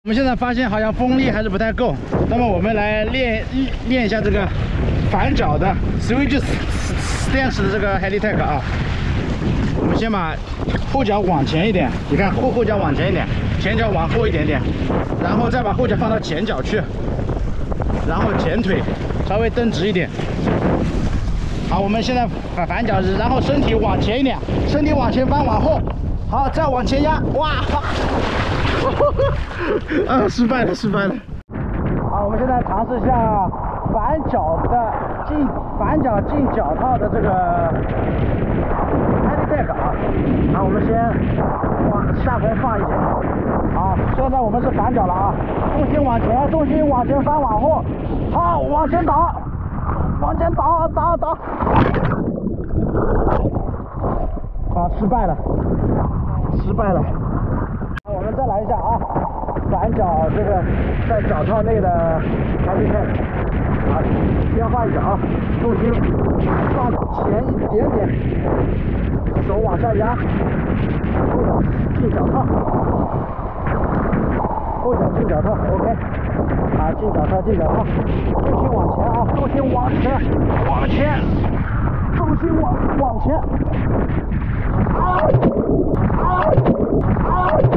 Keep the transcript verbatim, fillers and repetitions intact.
我们现在发现好像风力还是不太够，那么我们来练练一下这个反脚的 switch stance 的这个 Helitech 啊。我们先把后脚往前一点，你看后后脚往前一点，前脚往后一点点，然后再把后脚放到前脚去，然后前腿稍微蹬直一点。好，我们现在反反脚，然后身体往前一点，身体往前翻往后，好，再往前压，哇！啊，失败了，失败了。好，我们现在尝试一下反脚的进反脚进脚套的这个 Helitech 啊。好，我们先往下空放一点。好，现在我们是反脚了啊，重心往前，重心往前翻往后，好，往前倒，往前倒倒倒。好，失败了，失败了。我们再来一下啊，反脚这个在脚套内的 Helitech， 啊，先换脚，重心放前一点点，手往下压，后脚进脚套，后脚进脚套 ，OK， 啊，进脚套进脚套，重心往前啊，重心往前，往前，重心往往前，啊啊啊！